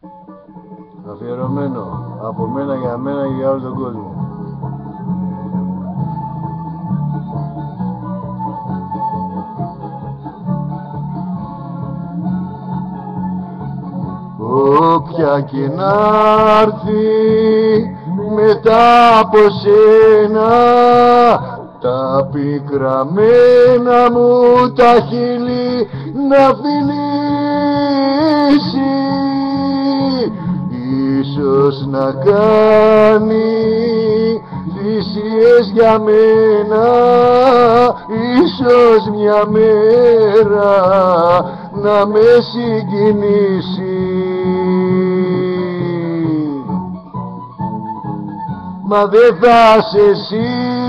Αφιερωμένο από μένα για μένα και για όλο τον κόσμο. Όποια και να'ρθεί μετά από σένα, τα πικραμένα μου τα χείλη να φιλήσει, ίσως να κάνει θυσίες για μένα, ίσως μια μέρα να με συγκινήσει. Μα δεν θα είσαι εσύ,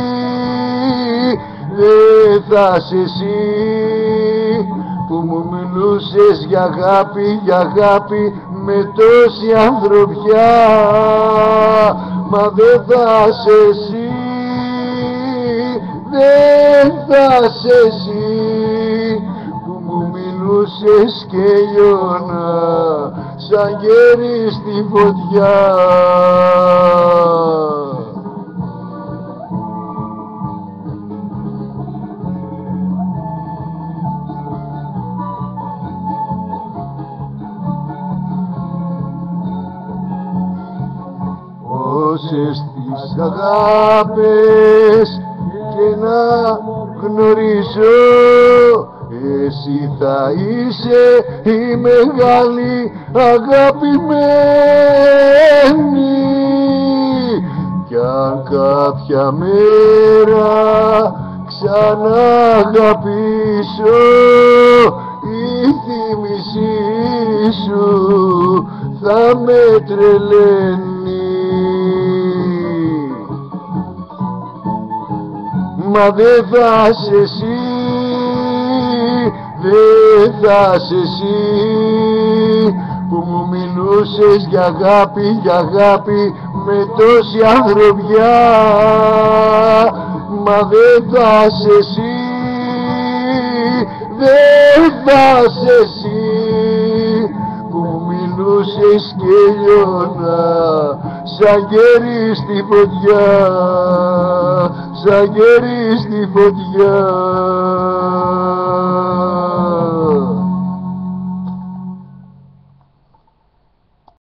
δεν θα είσαι εσύ που μου μιλούσες για αγάπη με τόση ανθρωπιά. Μα δεν θα είσαι εσύ, δεν θα είσαι εσύ που μου μιλούσες και λιώνα σαν γέρι στη φωτιά. Όσες τις αγάπες και να γνωρίζω, εσύ θα είσαι η μεγάλη αγαπημένη. Κι αν κάποια μέρα ξαναγαπήσω, η θύμησή σου θα με τρελαίνει. Μα δεν θα είσαι εσύ, δεν θα είσαι εσύ που μου μιλούσες για αγάπη με τόση ανθρωπιά. Μα δεν θα είσαι εσύ, δεν θα είσαι εσύ που μου μιλούσες και λιώνα σαν γέρι στη φωτιά, σαν γέρι στη φωτιά.